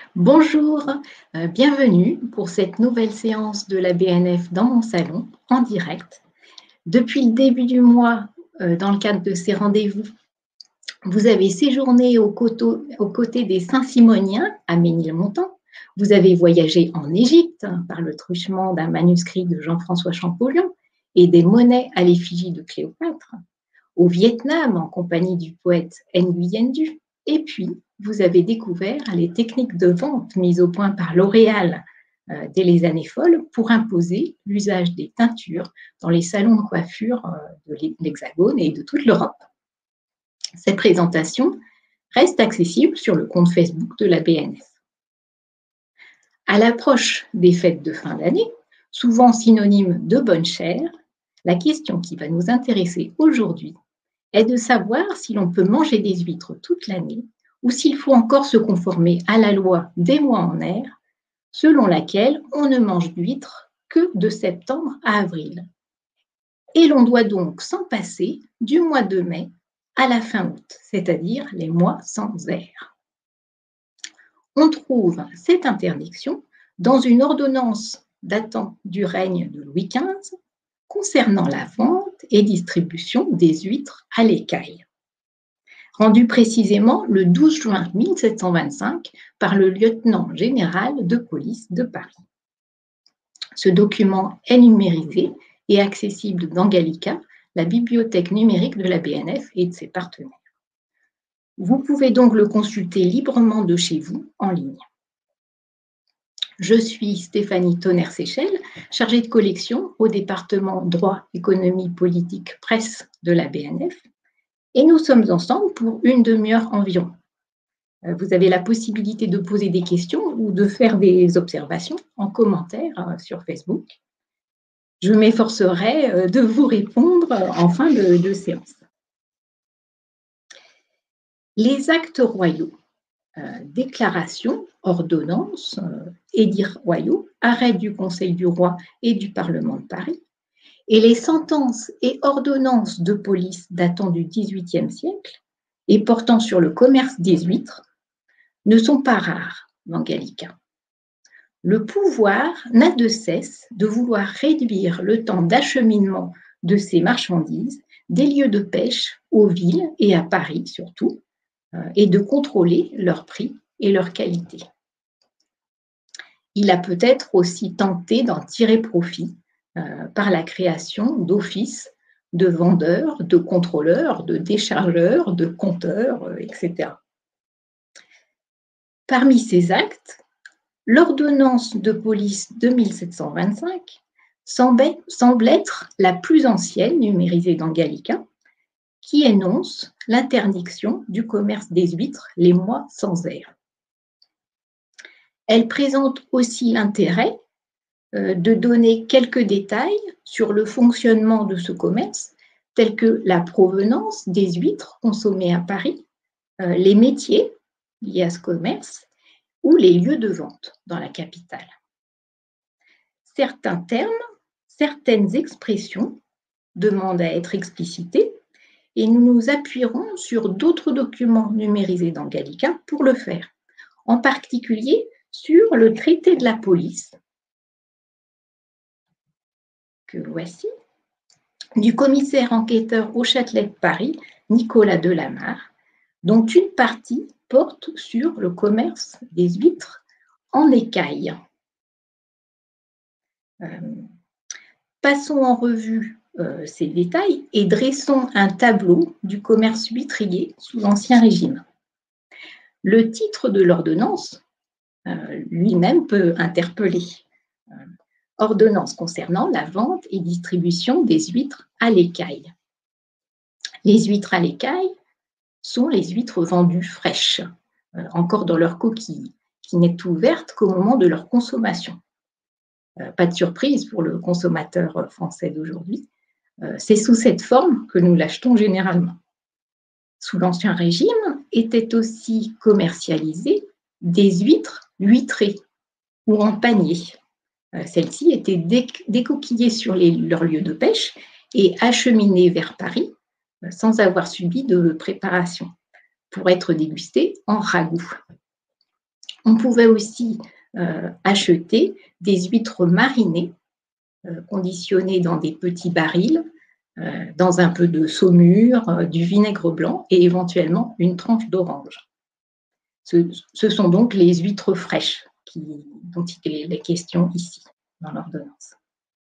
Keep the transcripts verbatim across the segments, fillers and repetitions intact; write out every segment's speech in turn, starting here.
Bonjour, euh, bienvenue pour cette nouvelle séance de la B N F dans mon salon, en direct. Depuis le début du mois, euh, dans le cadre de ces rendez-vous, vous avez séjourné aux, coteaux- aux côtés des Saint-Simoniens à Ménilmontant. Vous avez voyagé en Égypte hein, par le truchement d'un manuscrit de Jean-François Champollion et des monnaies à l'effigie de Cléopâtre. Au Vietnam, en compagnie du poète Nguyen Du. Et puis, vous avez découvert les techniques de vente mises au point par L'Oréal euh, dès les années folles pour imposer l'usage des teintures dans les salons de coiffure euh, de l'Hexagone et de toute l'Europe. Cette présentation reste accessible sur le compte Facebook de la B N F. À l'approche des fêtes de fin d'année, souvent synonyme de bonne chère, la question qui va nous intéresser aujourd'hui est de savoir si l'on peut manger des huîtres toute l'année ou s'il faut encore se conformer à la loi des mois en air, selon laquelle on ne mange d'huîtres que de septembre à avril. Et l'on doit donc s'en passer du mois de mai à la fin août, c'est-à-dire les mois sans air. On trouve cette interdiction dans une ordonnance datant du règne de Louis quinze concernant la vente et distribution des huîtres à l'écaille, rendu précisément le douze juin mille sept cent vingt-cinq par le lieutenant général de police de Paris. Ce document est numérisé et accessible dans Gallica, la bibliothèque numérique de la B N F et de ses partenaires. Vous pouvez donc le consulter librement de chez vous en ligne. Je suis Stéphanie Tonnerre-Séchel, chargée de collection au département Droit, Économie, Politique, Presse de la B N F. Et nous sommes ensemble pour une demi-heure environ. Vous avez la possibilité de poser des questions ou de faire des observations en commentaire sur Facebook. Je m'efforcerai de vous répondre en fin de, de séance. Les actes royaux, euh, déclarations, ordonnances, euh, édits royaux, arrêts du Conseil du roi et du Parlement de Paris, et les sentences et ordonnances de police datant du dix-huitième siècle et portant sur le commerce des huîtres ne sont pas rares dans Gallica. Le pouvoir n'a de cesse de vouloir réduire le temps d'acheminement de ces marchandises des lieux de pêche aux villes et à Paris surtout, et de contrôler leur prix et leur qualité. Il a peut-être aussi tenté d'en tirer profit euh, par la création d'offices de vendeurs, de contrôleurs, de déchargeurs, de compteurs, euh, et cetera. Parmi ces actes, l'ordonnance de police de mille sept cent vingt-cinq semble, semble être la plus ancienne numérisée dans Gallica, qui énonce l'interdiction du commerce des huîtres les mois sans air. Elle présente aussi l'intérêt euh, de donner quelques détails sur le fonctionnement de ce commerce, tels que la provenance des huîtres consommées à Paris, euh, les métiers liés à ce commerce ou les lieux de vente dans la capitale. Certains termes, certaines expressions demandent à être explicités et nous nous appuierons sur d'autres documents numérisés dans Gallica pour le faire, en particulier sur le traité de la police, que voici, du commissaire enquêteur au Châtelet de Paris, Nicolas Delamarre, dont une partie porte sur le commerce des huîtres en écaille. Euh, passons en revue euh, ces détails et dressons un tableau du commerce huîtrier sous l'Ancien Régime. Le titre de l'ordonnance euh, lui-même peut interpeller. Euh, ordonnance concernant la vente et distribution des huîtres à l'écaille. Les huîtres à l'écaille sont les huîtres vendues fraîches, euh, encore dans leur coquille, qui n'est ouverte qu'au moment de leur consommation. Euh, pas de surprise pour le consommateur français d'aujourd'hui, euh, c'est sous cette forme que nous l'achetons généralement. Sous l'Ancien Régime étaient aussi commercialisées des huîtres huîtrées ou en panier. Euh, Celles-ci étaient décoquillées sur les, leur lieu de pêche et acheminées vers Paris euh, sans avoir subi de préparation pour être dégustées en ragoût. On pouvait aussi euh, acheter des huîtres marinées, euh, conditionnées dans des petits barils, euh, dans un peu de saumure, euh, du vinaigre blanc et éventuellement une tranche d'orange. Ce, ce sont donc les huîtres fraîches qui, dont il est question ici, dans l'ordonnance.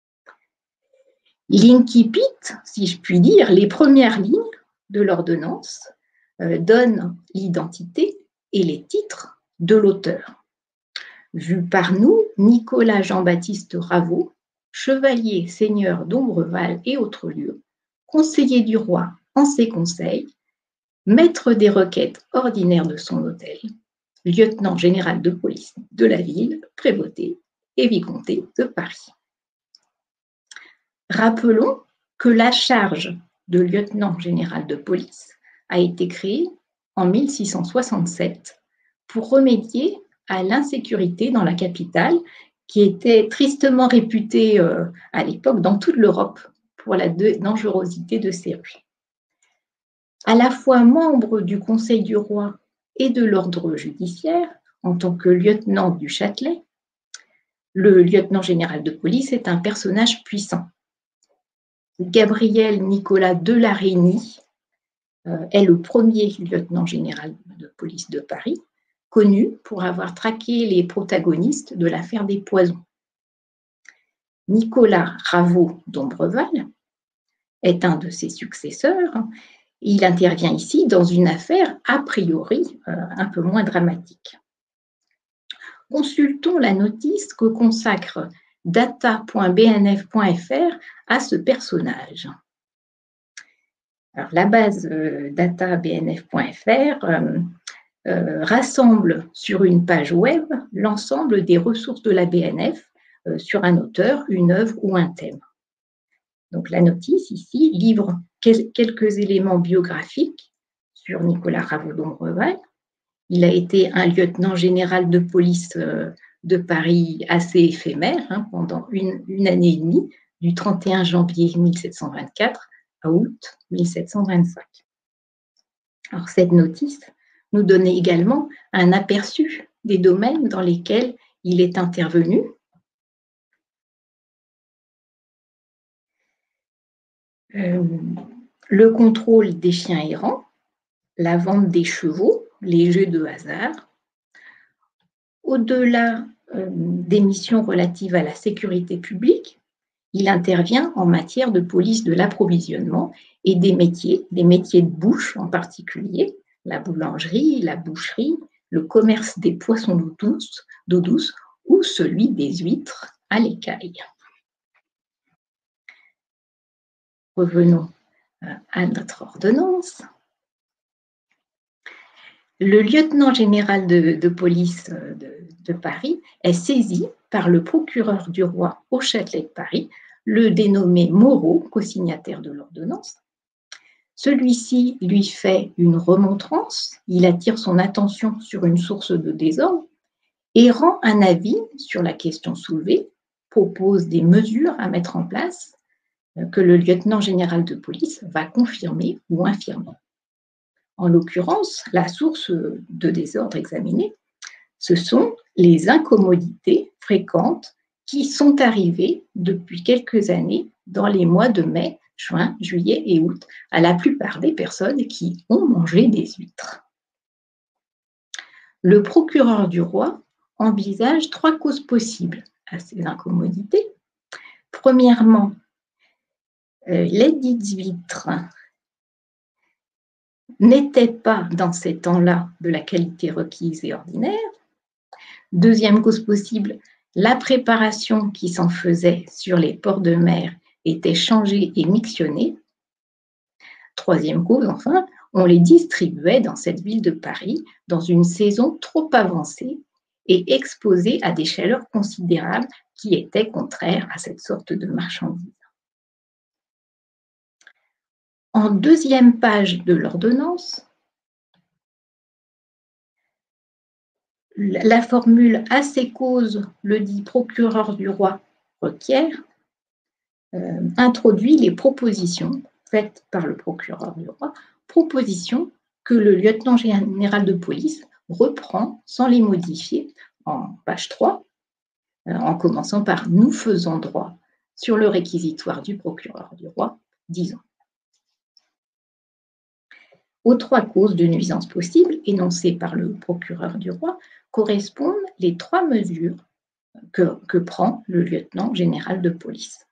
L'incipit, si je puis dire, les premières lignes de l'ordonnance euh, donnent l'identité et les titres de l'auteur. Vu par nous, Nicolas Jean-Baptiste Raveau, chevalier seigneur d'Ombreval et autres lieux, conseiller du roi en ses conseils, maître des requêtes ordinaires de son hôtel, lieutenant général de police de la ville, prévôté et vicomté de Paris. Rappelons que la charge de lieutenant général de police a été créée en mille six cent soixante-sept pour remédier à l'insécurité dans la capitale qui était tristement réputée euh, à l'époque dans toute l'Europe pour la dangerosité de ses rues. À la fois membre du Conseil du roi et de l'ordre judiciaire, en tant que lieutenant du Châtelet, le lieutenant général de police est un personnage puissant. Gabriel Nicolas de La Reynie euh, est le premier lieutenant général de police de Paris, connu pour avoir traqué les protagonistes de l'affaire des poisons. Nicolas Raveau d'Ombreval est un de ses successeurs. Il intervient ici dans une affaire a priori euh, un peu moins dramatique. Consultons la notice que consacre data point b n f point f r à ce personnage. Alors, la base euh, data point b n f point f r euh, euh, rassemble sur une page web l'ensemble des ressources de la B N F euh, sur un auteur, une œuvre ou un thème. Donc, la notice ici livre quel quelques éléments biographiques sur Nicolas Raveau d'Ombreval. Il a été un lieutenant général de police euh, de Paris assez éphémère hein, pendant une, une année et demie, du trente et un janvier mille sept cent vingt-quatre à août mille sept cent vingt-cinq. Alors, cette notice nous donne également un aperçu des domaines dans lesquels il est intervenu. Euh, le contrôle des chiens errants, la vente des chevaux, les jeux de hasard. Au-delà euh, des missions relatives à la sécurité publique, il intervient en matière de police de l'approvisionnement et des métiers, des métiers de bouche en particulier, la boulangerie, la boucherie, le commerce des poissons d'eau douce, d'eau douce ou celui des huîtres à l'écaille. Revenons à notre ordonnance. Le lieutenant général de, de police de, de Paris est saisi par le procureur du roi au Châtelet de Paris, le dénommé Moreau, co-signataire de l'ordonnance. Celui-ci lui fait une remontrance, il attire son attention sur une source de désordre et rend un avis sur la question soulevée, propose des mesures à mettre en place que le lieutenant général de police va confirmer ou infirmer. En l'occurrence, la source de désordre examinée, ce sont les incommodités fréquentes qui sont arrivées depuis quelques années dans les mois de mai, juin, juillet et août à la plupart des personnes qui ont mangé des huîtres. Le procureur du roi envisage trois causes possibles à ces incommodités. Premièrement, euh, les dites huîtres n'étaient pas dans ces temps-là de la qualité requise et ordinaire. Deuxième cause possible, la préparation qui s'en faisait sur les ports de mer était changée et mixtionnée. Troisième cause, enfin, on les distribuait dans cette ville de Paris dans une saison trop avancée et exposée à des chaleurs considérables qui étaient contraires à cette sorte de marchandise. En deuxième page de l'ordonnance, la formule « à ces causes, le dit procureur du roi requiert » euh, introduit les propositions faites par le procureur du roi, propositions que le lieutenant général de police reprend sans les modifier en page trois, en commençant par « Nous faisons droit » sur le réquisitoire du procureur du roi, dix ans. Aux trois causes de nuisance possibles énoncées par le procureur du roi correspondent les trois mesures que, que prend le lieutenant général de police.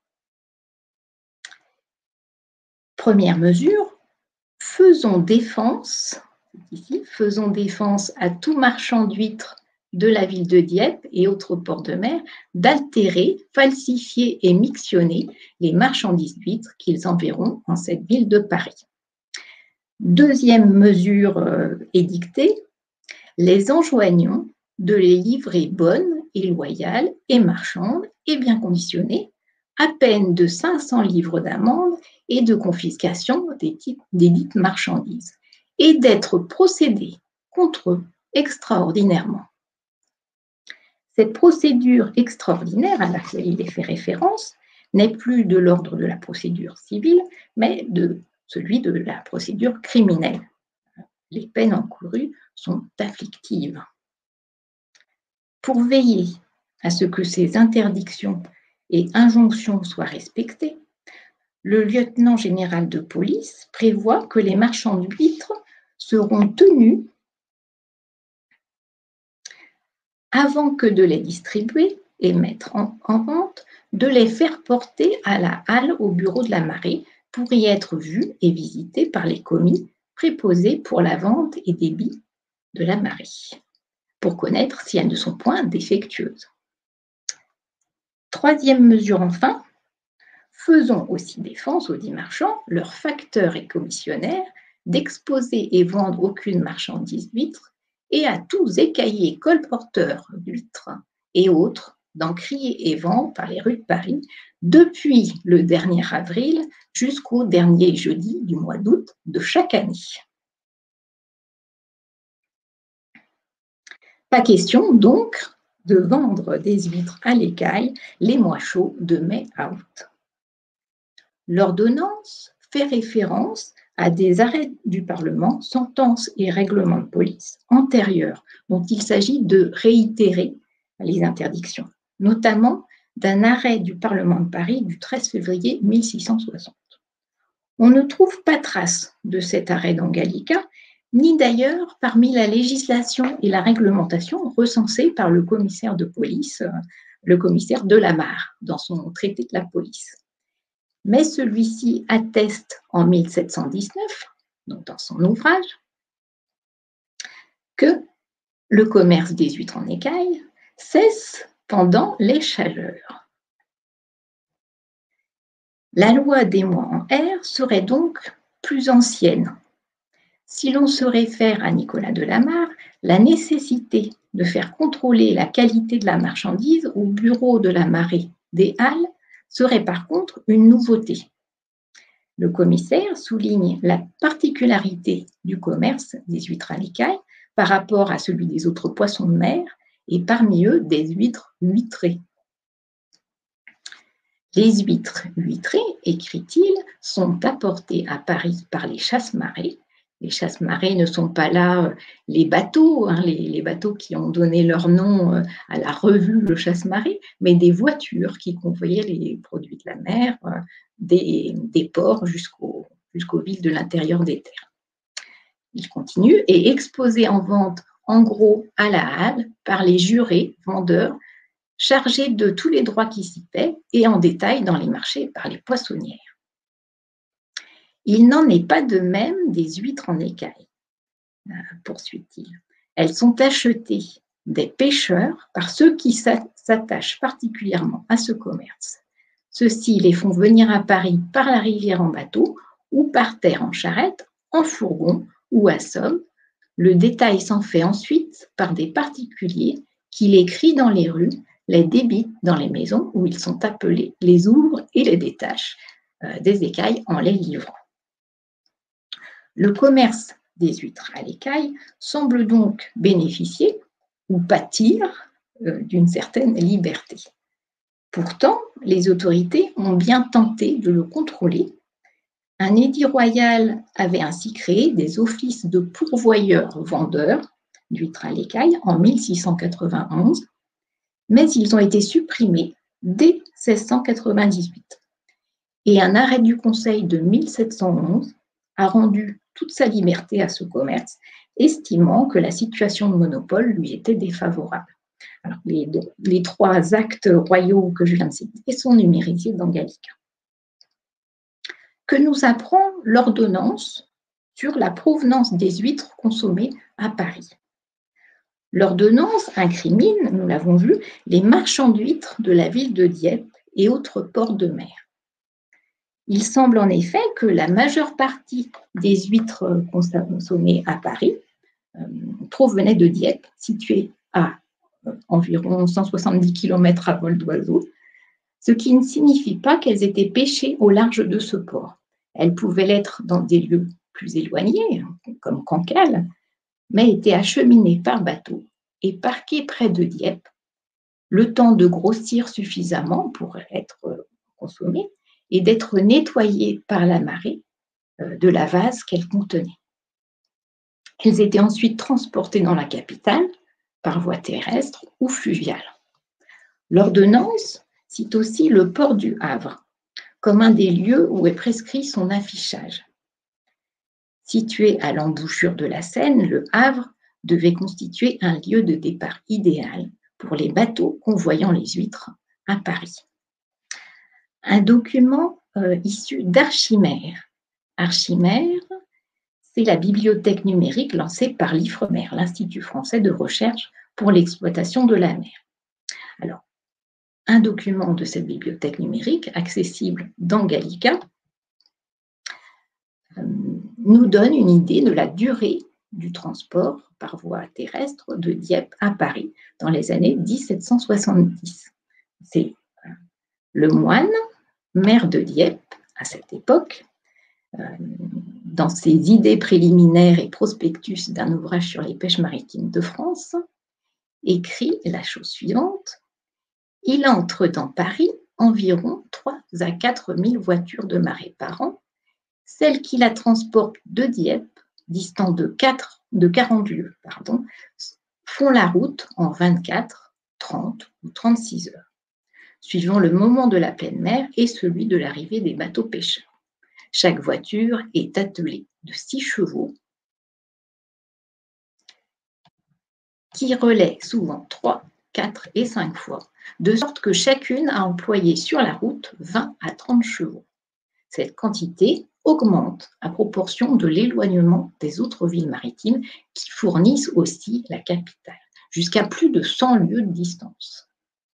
Première mesure, faisons défense, ici, faisons défense à tout marchand d'huîtres de la ville de Dieppe et autres ports de mer d'altérer, falsifier et mixtionner les marchandises d'huîtres qu'ils enverront en cette ville de Paris. Deuxième mesure euh, édictée, les enjoignons de les livrer bonnes et loyales et marchandes et bien conditionnées, à peine de cinq cents livres d'amende et de confiscation des, types, des dites marchandises, et d'être procédé contre eux extraordinairement. Cette procédure extraordinaire à laquelle il est fait référence n'est plus de l'ordre de la procédure civile, mais de celui de la procédure criminelle. Les peines encourues sont afflictives. Pour veiller à ce que ces interdictions et injonctions soient respectées, le lieutenant général de police prévoit que les marchands d'huîtres seront tenus, avant que de les distribuer et mettre en, en vente, de les faire porter à la halle au bureau de la marée pour y être vus et visités par les commis préposés pour la vente et débit de la marée, pour connaître si elles ne sont point défectueuses. Troisième mesure enfin, faisons aussi défense aux dix marchands, leurs facteurs et commissionnaires, d'exposer et vendre aucune marchandise d'huîtres, et à tous écaillés, colporteurs d'huîtres et autres, d'en crier et vendre par les rues de Paris, depuis le dernier avril jusqu'au dernier jeudi du mois d'août de chaque année. Pas question donc de vendre des huîtres à l'écaille les mois chauds de mai à août. L'ordonnance fait référence à des arrêts du Parlement, sentences et règlements de police antérieurs dont il s'agit de réitérer les interdictions, notamment d'un arrêt du Parlement de Paris du treize février mille six cent soixante. On ne trouve pas trace de cet arrêt dans Gallica, ni d'ailleurs parmi la législation et la réglementation recensée par le commissaire de police, le commissaire Delamare, dans son traité de la police. Mais celui-ci atteste en mille sept cent dix-neuf, donc dans son ouvrage, que le commerce des huîtres en écaille cesse pendant les chaleurs. La loi des mois en R serait donc plus ancienne. Si l'on se réfère à Nicolas Delamare, la nécessité de faire contrôler la qualité de la marchandise au bureau de la marée des Halles serait par contre une nouveauté. Le commissaire souligne la particularité du commerce des huîtres à l'écaille par rapport à celui des autres poissons de mer et parmi eux des huîtres huîtrées. Les huîtres huîtrées, écrit-il, sont apportées à Paris par les chasse-marées. Les chasse-marées ne sont pas là les bateaux, hein, les, les bateaux qui ont donné leur nom à la revue Le Chasse-marée, mais des voitures qui convoyaient les produits de la mer, des, des ports jusqu'au, jusqu'aux villes de l'intérieur des terres. Il continue, et exposé en vente en gros à la halle par les jurés, vendeurs, chargés de tous les droits qui s'y paient, et en détail dans les marchés par les poissonnières. Il n'en est pas de même des huîtres en écaille, poursuit-il. Elles sont achetées des pêcheurs par ceux qui s'attachent particulièrement à ce commerce. Ceux-ci les font venir à Paris par la rivière en bateau ou par terre en charrette, en fourgon ou à somme. Le détail s'en fait ensuite par des particuliers qui les crient dans les rues, les débitent dans les maisons où ils sont appelés, les ouvrent et les détachent euh, des écailles en les livrant. Le commerce des huîtres à l'écaille semble donc bénéficier ou pâtir euh, d'une certaine liberté. Pourtant, les autorités ont bien tenté de le contrôler. Un édit royal avait ainsi créé des offices de pourvoyeurs-vendeurs d'huîtres à l'écaille en mille six cent quatre-vingt-onze, mais ils ont été supprimés dès mille six cent quatre-vingt-dix-huit. Et un arrêt du Conseil de mille sept cent onze a rendu toute sa liberté à ce commerce, estimant que la situation de monopole lui était défavorable. Alors, les, les trois actes royaux que je viens de citer sont numérisés dans Gallica. Que nous apprend l'ordonnance sur la provenance des huîtres consommées à Paris? L'ordonnance incrimine, nous l'avons vu, les marchands d'huîtres de la ville de Dieppe et autres ports de mer. Il semble en effet que la majeure partie des huîtres consommées à Paris euh, provenaient de Dieppe, située à euh, environ cent soixante-dix kilomètres à vol d'oiseau, ce qui ne signifie pas qu'elles étaient pêchées au large de ce port. Elles pouvaient l'être dans des lieux plus éloignés, comme Cancale, mais étaient acheminées par bateau et parquées près de Dieppe, le temps de grossir suffisamment pour être consommées et d'être nettoyées par la marée de la vase qu'elles contenaient. Elles étaient ensuite transportées dans la capitale par voie terrestre ou fluviale. L'ordonnance cite aussi le port du Havre comme un des lieux où est prescrit son affichage. Situé à l'embouchure de la Seine, le Havre devait constituer un lieu de départ idéal pour les bateaux convoyant les huîtres à Paris. Un document euh, issu d'Archimère. Archimère, c'est la bibliothèque numérique lancée par l'Ifremer, l'Institut français de recherche pour l'exploitation de la mer. Alors, un document de cette bibliothèque numérique, accessible dans Gallica, euh, nous donne une idée de la durée du transport par voie terrestre de Dieppe à Paris dans les années mille sept cent soixante-dix. C'est euh, le moine, maire de Dieppe à cette époque, euh, dans ses idées préliminaires et prospectus d'un ouvrage sur les pêches maritimes de France, écrit la chose suivante: il entre dans Paris environ trois à quatre mille voitures de marée par an. Celles qui la transportent de Dieppe, distant de, quatre, de quarante lieues, pardon, font la route en vingt-quatre, trente ou trente-six heures, suivant le moment de la pleine mer et celui de l'arrivée des bateaux pêcheurs. Chaque voiture est attelée de six chevaux qui relaient souvent trois, quatre et cinq fois, de sorte que chacune a employé sur la route vingt à trente chevaux. Cette quantité augmente à proportion de l'éloignement des autres villes maritimes qui fournissent aussi la capitale, jusqu'à plus de cent lieues de distance.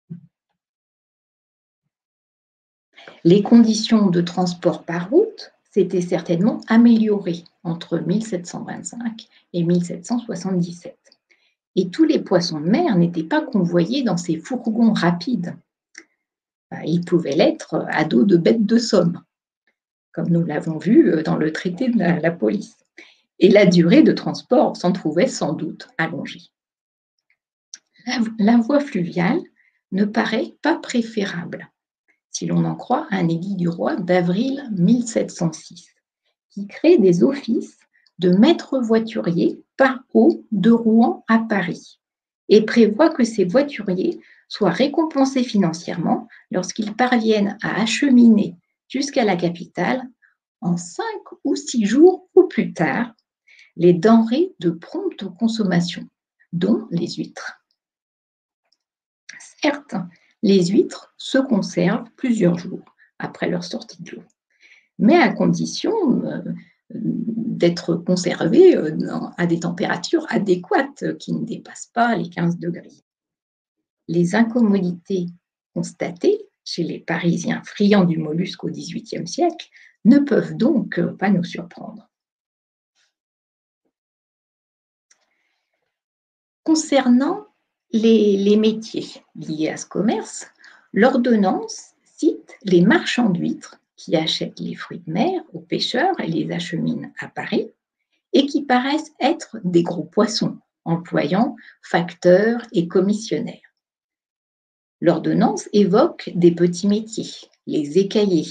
Les conditions de transport par route s'étaient certainement améliorées entre mille sept cent vingt-cinq et mille sept cent soixante-dix-sept. Et tous les poissons de mer n'étaient pas convoyés dans ces fourgons rapides. Ils pouvaient l'être à dos de bêtes de somme, comme nous l'avons vu dans le traité de la, la police. Et la durée de transport s'en trouvait sans doute allongée. La, la voie fluviale ne paraît pas préférable, si l'on en croit un édit du roi d'avril mille sept cent six, qui crée des offices de maître voiturier par eau de Rouen à Paris et prévoit que ces voituriers soient récompensés financièrement lorsqu'ils parviennent à acheminer jusqu'à la capitale, en cinq ou six jours ou plus tard, les denrées de prompte consommation, dont les huîtres. Certes, les huîtres se conservent plusieurs jours après leur sortie de l'eau, mais à condition euh, d'être conservées euh, à des températures adéquates qui ne dépassent pas les quinze degrés. Les incommodités constatées chez les Parisiens friands du mollusque au dix-huitième siècle ne peuvent donc pas nous surprendre. Concernant les, les métiers liés à ce commerce, l'ordonnance cite les marchands d'huîtres qui achètent les fruits de mer aux pêcheurs et les acheminent à Paris et qui paraissent être des gros poissons, employant facteurs et commissionnaires. L'ordonnance évoque des petits métiers, les écaillers,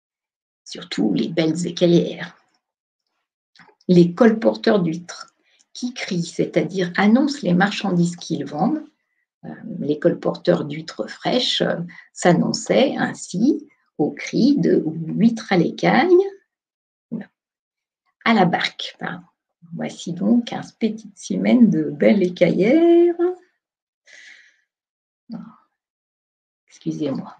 surtout les belles écaillères, les colporteurs d'huîtres, qui crie, c'est-à-dire annonce les marchandises qu'ils vendent. Euh, les colporteurs d'huîtres fraîches euh, s'annonçaient ainsi au cri de huîtres à l'écaille, à la barque. Pardon. Voici donc un spécimen de belle écaillère. Oh, excusez-moi.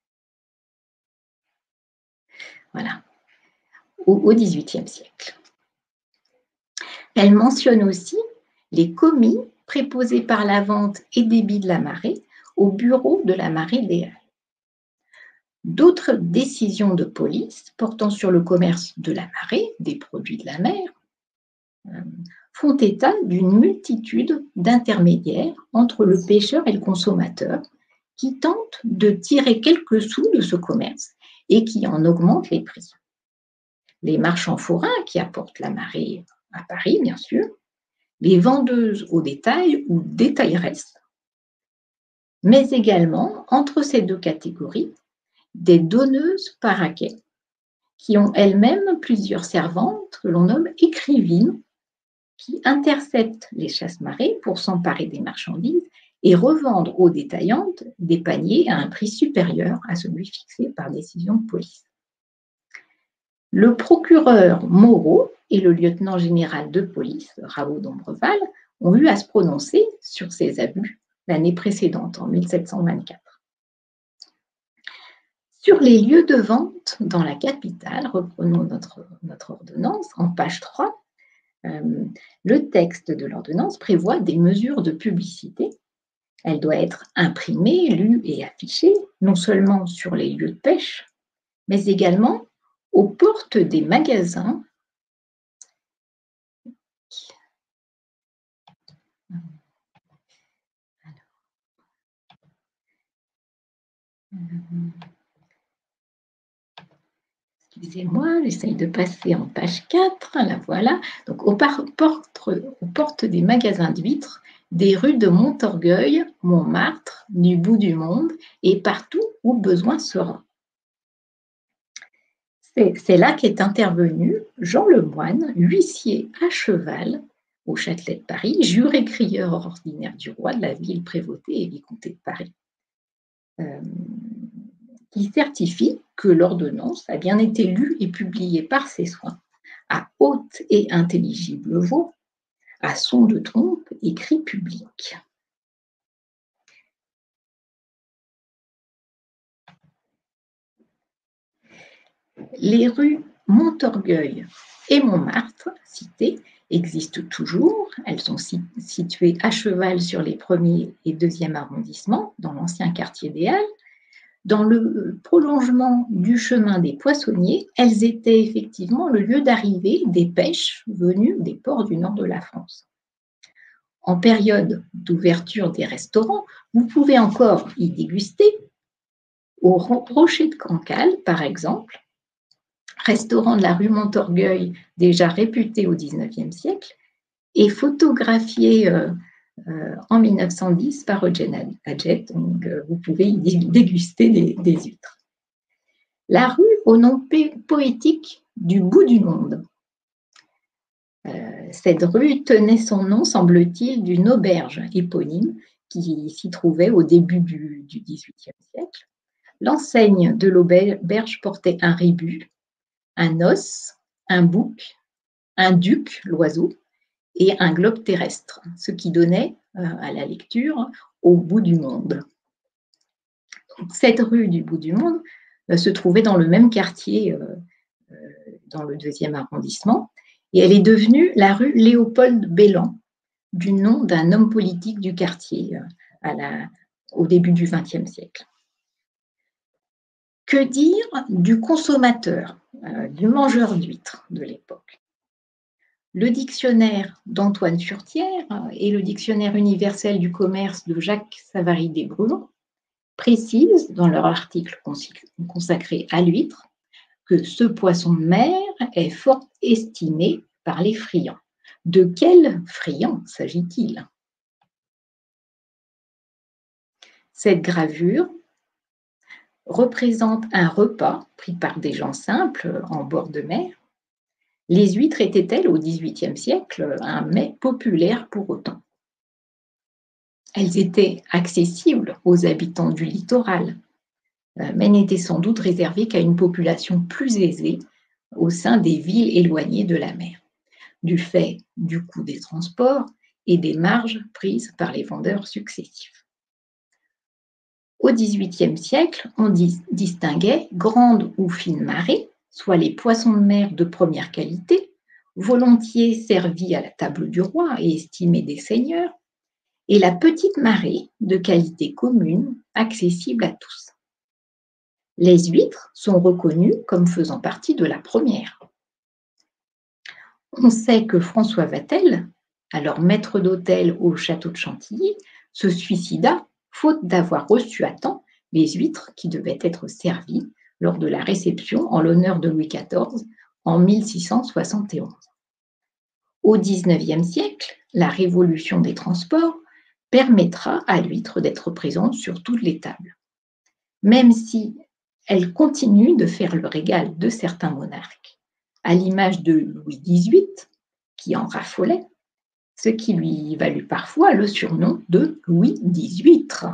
Voilà, au dix-huitième siècle. Elle mentionne aussi les commis préposés par la vente et débit de la marée au bureau de la marée des Halles. D'autres décisions de police portant sur le commerce de la marée, des produits de la mer, font état d'une multitude d'intermédiaires entre le pêcheur et le consommateur qui tentent de tirer quelques sous de ce commerce et qui en augmentent les prix. Les marchands forains qui apportent la marée à Paris, bien sûr, les vendeuses au détail ou détailleresses, mais également, entre ces deux catégories, des donneuses par raquet, qui ont elles-mêmes plusieurs servantes que l'on nomme écrivines, qui interceptent les chasse-marées pour s'emparer des marchandises et revendre aux détaillantes des paniers à un prix supérieur à celui fixé par décision de police. Le procureur Moreau et le lieutenant général de police, Raoult d'Ombreval, ont eu à se prononcer sur ces abus l'année précédente, en mille sept cent vingt-quatre. Sur les lieux de vente dans la capitale, reprenons notre, notre ordonnance, en page trois, euh, le texte de l'ordonnance prévoit des mesures de publicité. Elle doit être imprimée, lue et affichée, non seulement sur les lieux de pêche, mais également aux portes des magasins Excusez-moi, j'essaye de passer en page quatre, la voilà. Donc, aux, portes, aux portes des magasins d'huîtres, des rues de Montorgueil, Montmartre, du bout du monde et partout où besoin sera. C'est là qu'est intervenu Jean Lemoine, huissier à cheval au Châtelet de Paris, juré-crieur ordinaire du roi de la ville prévôté et vicomté de Paris, euh, qui certifie que l'ordonnance a bien été lue et publiée par ses soins, à haute et intelligible voix, à son de trompe et cri public. Les rues Montorgueil et Montmartre, citées, existent toujours. Elles sont situées à cheval sur les premiers et deuxième arrondissements, dans l'ancien quartier des Halles. Dans le prolongement du chemin des poissonniers, elles étaient effectivement le lieu d'arrivée des pêches venues des ports du nord de la France. En période d'ouverture des restaurants, vous pouvez encore y déguster. Au Rocher de Cancale, par exemple, restaurant de la rue Montorgueil, déjà réputé au dix-neuvième siècle, et photographié euh, euh, en mille neuf cent dix par Eugène Adjet, donc euh, vous pouvez y déguster des, des huîtres. La rue au nom poétique du bout du monde. Euh, cette rue tenait son nom, semble-t-il, d'une auberge éponyme qui s'y trouvait au début du, du dix-huitième siècle. L'enseigne de l'auberge portait un rébus, un os, un bouc, un duc, l'oiseau, et un globe terrestre, ce qui donnait euh, à la lecture au bout du monde. Donc, cette rue du bout du monde euh, se trouvait dans le même quartier, euh, euh, dans le deuxième arrondissement, et elle est devenue la rue Léopold Bellan, du nom d'un homme politique du quartier euh, à la, au début du vingtième siècle. Que dire du consommateur, euh, du mangeur d'huîtres de l'époque? Le dictionnaire d'Antoine Furtière et le dictionnaire universel du commerce de Jacques Savary des Brulons précisent dans leur article consacré à l'huître que ce poisson de mer est fort estimé par les friands. De quels friands s'agit-il? Cette gravure représente un repas pris par des gens simples en bord de mer Les huîtres étaient-elles au dix-huitième siècle un mets populaire pour autant? Elles étaient accessibles aux habitants du littoral, euh, mais n'étaient sans doute réservées qu'à une population plus aisée au sein des villes éloignées de la mer, du fait du coût des transports et des marges prises par les vendeurs successifs. Au dix-huitième siècle, on dis- distinguait grandes ou fines marées, soit les poissons de mer de première qualité, volontiers servis à la table du roi et estimés des seigneurs, et la petite marée de qualité commune, accessible à tous. Les huîtres sont reconnues comme faisant partie de la première. On sait que François Vatel, alors maître d'hôtel au château de Chantilly, se suicida faute d'avoir reçu à temps les huîtres qui devaient être servies lors de la réception en l'honneur de Louis quatorze en mille six cent soixante et onze. Au dix-neuvième siècle, la révolution des transports permettra à l'huître d'être présente sur toutes les tables, même si elle continue de faire le régal de certains monarques, à l'image de Louis dix-huit, qui en raffolait, ce qui lui valut parfois le surnom de Louis dix-huître.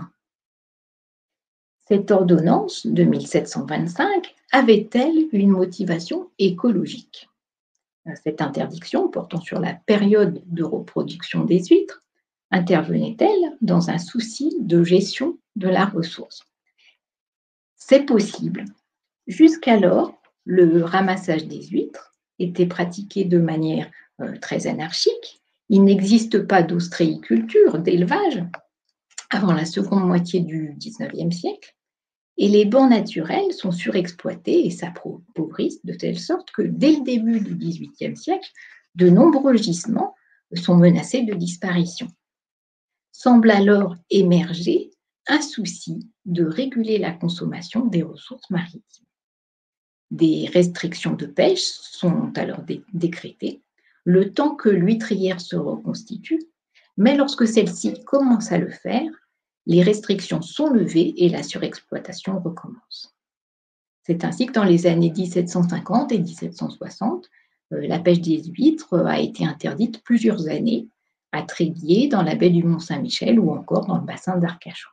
Cette ordonnance de mille sept cent vingt-cinq avait-elle une motivation écologique? Cette interdiction, portant sur la période de reproduction des huîtres, intervenait-elle dans un souci de gestion de la ressource? C'est possible. Jusqu'alors, le ramassage des huîtres était pratiqué de manière euh, très anarchique. Il n'existe pas d'ostréiculture, d'élevage, avant la seconde moitié du dix-neuvième siècle, et les bancs naturels sont surexploités et s'appauvrissent de telle sorte que dès le début du dix-huitième siècle, de nombreux gisements sont menacés de disparition. Semble alors émerger un souci de réguler la consommation des ressources maritimes. Des restrictions de pêche sont alors dé- décrétées, le temps que l'huîtrière se reconstitue, mais lorsque celle-ci commence à le faire, les restrictions sont levées et la surexploitation recommence. C'est ainsi que dans les années mille sept cent cinquante et mille sept cent soixante, euh, la pêche des huîtres a été interdite plusieurs années à Tréguier, dans la baie du Mont-Saint-Michel ou encore dans le bassin d'Arcachon.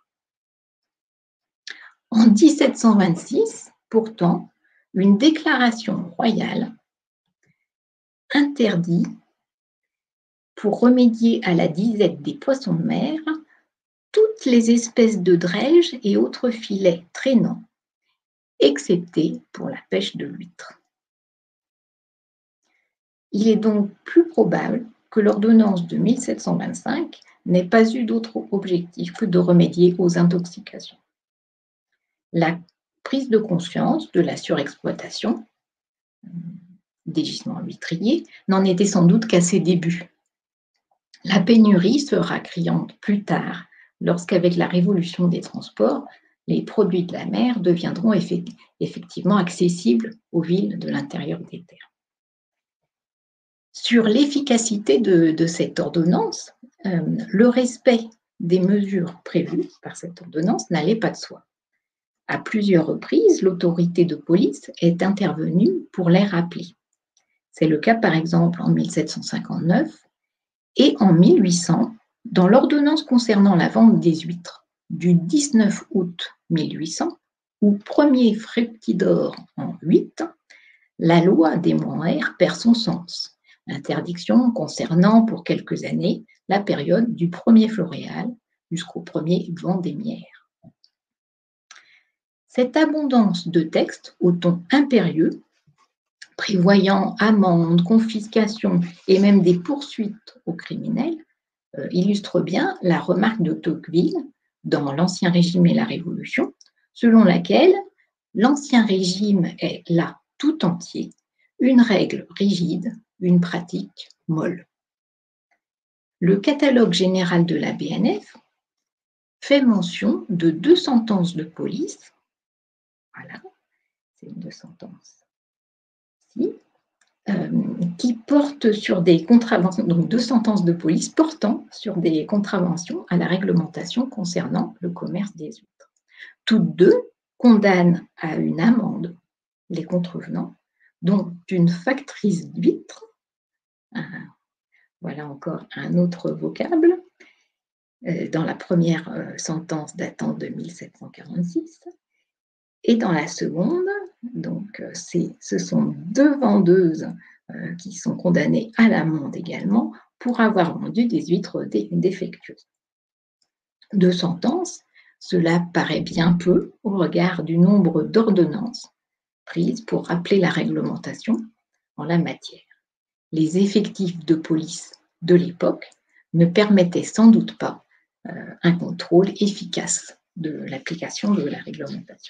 En mille sept cent vingt-six, pourtant, une déclaration royale interdit, pour remédier à la disette des poissons de mer, toutes les espèces de drèges et autres filets traînants, excepté pour la pêche de l'huître. Il est donc plus probable que l'ordonnance de mille sept cent vingt-cinq n'ait pas eu d'autre objectif que de remédier aux intoxications. La prise de conscience de la surexploitation des gisements huîtriers n'en était sans doute qu'à ses débuts. La pénurie sera criante plus tard, lorsqu'avec la révolution des transports, les produits de la mer deviendront effectivement accessibles aux villes de l'intérieur des terres. Sur l'efficacité de, de cette ordonnance, euh, le respect des mesures prévues par cette ordonnance n'allait pas de soi. À plusieurs reprises, l'autorité de police est intervenue pour les rappeler. C'est le cas par exemple en mille sept cent cinquante-neuf et en mille huit cents, dans l'ordonnance concernant la vente des huîtres du dix-neuf août mille huit cents, ou premier fructidor en huit, la loi des Montères perd son sens. L'interdiction concernant pour quelques années la période du premier floréal jusqu'au premier vendémiaire. Cette abondance de textes au ton impérieux, prévoyant amendes, confiscations et même des poursuites aux criminels, euh, illustre bien la remarque de Tocqueville dans l'Ancien Régime et la Révolution, selon laquelle l'Ancien Régime est là tout entier, une règle rigide, une pratique molle. Le catalogue général de la B N F fait mention de deux sentences de police. Voilà, c'est une sentence ici, euh, qui portent sur des contraventions, donc deux sentences de police portant sur des contraventions à la réglementation concernant le commerce des huîtres. Toutes deux condamnent à une amende les contrevenants donc d'une factrice d'huîtres. Voilà encore un autre vocable, euh, dans la première euh, sentence datant de mille sept cent quarante-six. Et dans la seconde, donc, ce sont deux vendeuses euh, qui sont condamnées à l'amende également pour avoir vendu des huîtres dé défectueuses. Deux sentences, cela paraît bien peu au regard du nombre d'ordonnances prises pour rappeler la réglementation en la matière. Les effectifs de police de l'époque ne permettaient sans doute pas euh, un contrôle efficace de l'application de la réglementation.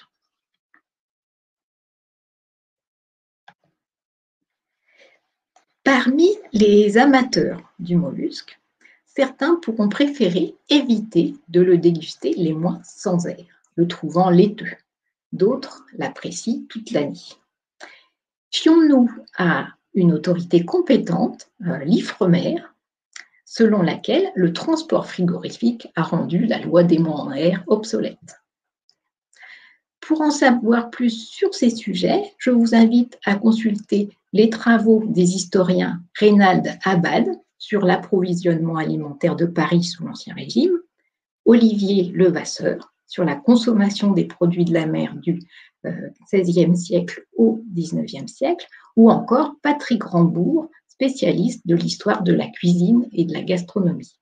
Parmi les amateurs du mollusque, certains pourront préférer éviter de le déguster les mois sans air, le trouvant laiteux. D'autres l'apprécient toute l'année. Fions-nous à une autorité compétente, euh, l'Ifremer, selon laquelle le transport frigorifique a rendu la loi des mois en air obsolète. Pour en savoir plus sur ces sujets, je vous invite à consulter les travaux des historiens Reynald Abad sur l'approvisionnement alimentaire de Paris sous l'Ancien Régime, Olivier Levasseur sur la consommation des produits de la mer du seizième siècle au dix-neuvième siècle, ou encore Patrick Rambourg, spécialiste de l'histoire de la cuisine et de la gastronomie.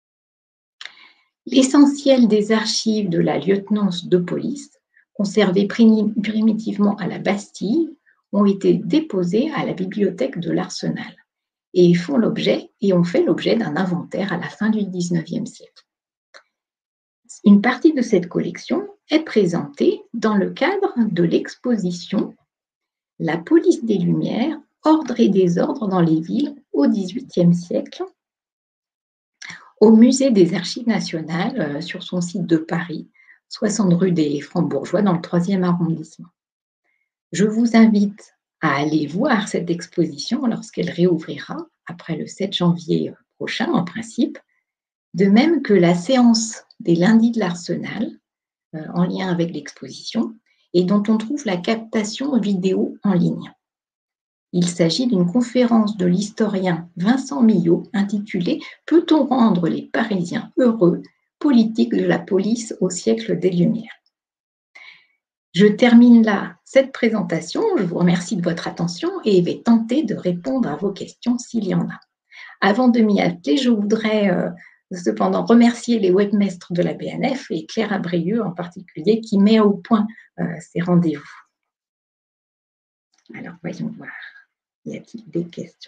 L'essentiel des archives de la lieutenance de police, conservées primitivement à la Bastille, ont été déposées à la bibliothèque de l'Arsenal et font l'objet et ont fait l'objet d'un inventaire à la fin du dix-neuvième siècle. Une partie de cette collection est présentée dans le cadre de l'exposition « La police des Lumières, ordre et désordre dans les villes au dix-huitième siècle » au Musée des Archives nationales sur son site de Paris, soixante rue des Francs-Bourgeois dans le troisième arrondissement. Je vous invite à aller voir cette exposition lorsqu'elle réouvrira après le sept janvier prochain en principe, de même que la séance des lundis de l'Arsenal euh, en lien avec l'exposition et dont on trouve la captation vidéo en ligne. Il s'agit d'une conférence de l'historien Vincent Millot intitulée « Peut-on rendre les Parisiens heureux? Politique de la police au siècle des Lumières ». Je termine là cette présentation. Je vous remercie de votre attention et vais tenter de répondre à vos questions s'il y en a. Avant de m'y atteler, je voudrais euh, cependant remercier les webmestres de la B N F et Claire Abrieux en particulier qui met au point euh, ces rendez-vous. Alors, voyons voir. Y a-t-il des questions?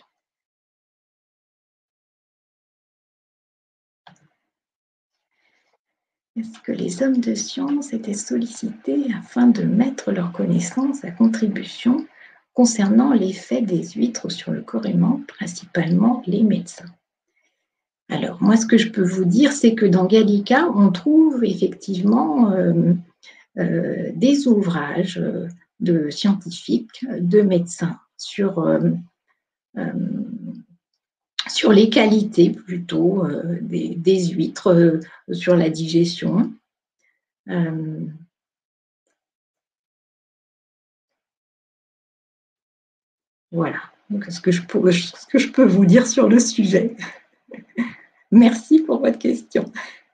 Est-ce que les hommes de science étaient sollicités afin de mettre leurs connaissances à contribution concernant l'effet des huîtres sur le corps humain, principalement les médecins? Alors, moi, ce que je peux vous dire, c'est que dans Gallica, on trouve effectivement euh, euh, des ouvrages de scientifiques, de médecins sur, euh, euh, sur les qualités plutôt euh, des, des huîtres, euh, sur la digestion. Euh, voilà, donc ce que, je peux, ce que je peux vous dire sur le sujet. Merci pour votre question.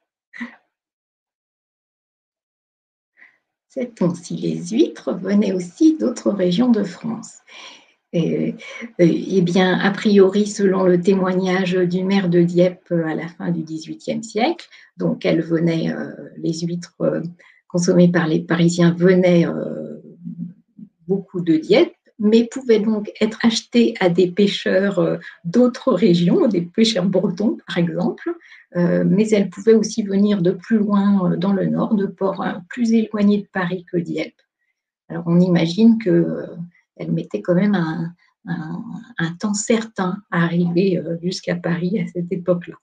Sait-on si les huîtres venaient aussi d'autres régions de France? Eh, eh bien, a priori, selon le témoignage du maire de Dieppe à la fin du dix-huitième siècle, donc elles venaient, euh, les huîtres euh, consommées par les Parisiens venaient euh, beaucoup de Dieppe, mais pouvaient donc être achetées à des pêcheurs euh, d'autres régions, des pêcheurs bretons par exemple, euh, mais elles pouvaient aussi venir de plus loin euh, dans le nord, de ports euh, plus éloignés de Paris que Dieppe. Alors on imagine que euh, elle mettait quand même un, un, un temps certain à arriver jusqu'à Paris à cette époque-là.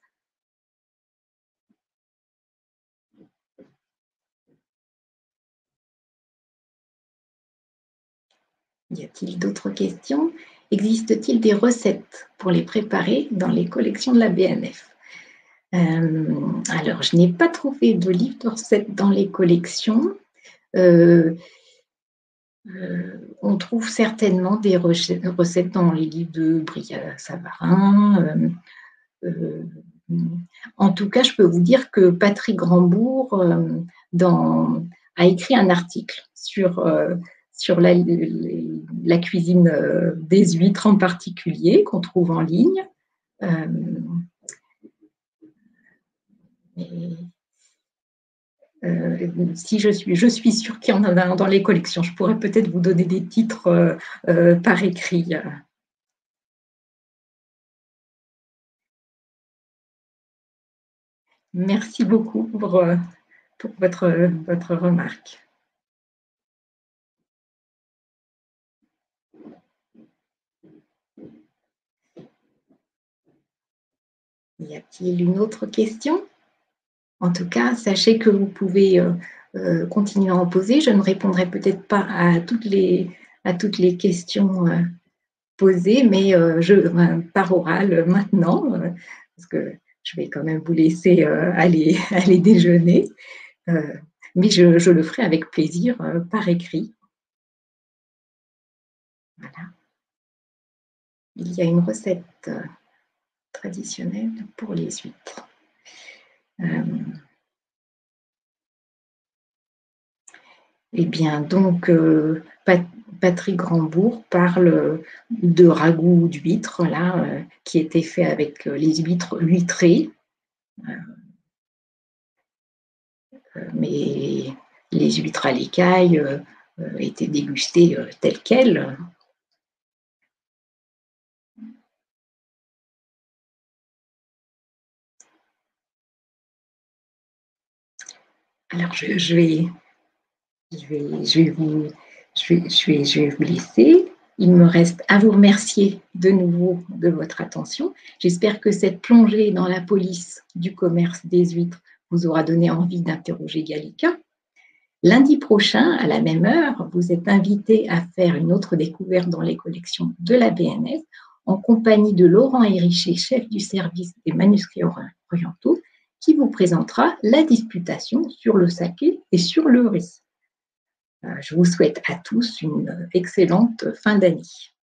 Y a-t-il d'autres questions? Existe-t-il des recettes pour les préparer dans les collections de la B N F? euh, Alors, je n'ai pas trouvé de livre de recettes dans les collections. Euh, Euh, on trouve certainement des recettes dans les livres de Brillat-Savarin. Euh, euh, en tout cas, je peux vous dire que Patrick Grandbourg euh, dans, a écrit un article sur, euh, sur la, la cuisine euh, des huîtres en particulier, qu'on trouve en ligne. Euh, et, Euh, si je suis, je suis sûre qu'il y en a un dans les collections. Je pourrais peut-être vous donner des titres euh, euh, par écrit. Merci beaucoup pour, euh, pour votre, votre remarque. Y a-t-il une autre question? En tout cas, sachez que vous pouvez euh, euh, continuer à en poser. Je ne répondrai peut-être pas à toutes les, à toutes les questions euh, posées, mais euh, je, euh, par oral euh, maintenant, euh, parce que je vais quand même vous laisser euh, aller, aller déjeuner. Euh, mais je, je le ferai avec plaisir euh, par écrit. Voilà. Il y a une recette euh, traditionnelle pour les huîtres. Euh, eh bien, donc, euh, Pat Patrick Grandbourg parle de ragoût d'huîtres, là, euh, qui était fait avec euh, les huîtres huîtrées. Euh, mais les huîtres à l'écaille euh, euh, étaient dégustées euh, telles quelles. Alors, je, je, vais, je, vais, je, vais vous, je, vais, je, vais, je vais vous laisser. Il me reste à vous remercier de nouveau de votre attention. J'espère que cette plongée dans la police du commerce des huîtres vous aura donné envie d'interroger Gallica. Lundi prochain, à la même heure, vous êtes invité à faire une autre découverte dans les collections de la B N F en compagnie de Laurent Héricher, chef du service des manuscrits orientaux, qui vous présentera la disputation sur le saké et sur le riz. Je vous souhaite à tous une excellente fin d'année.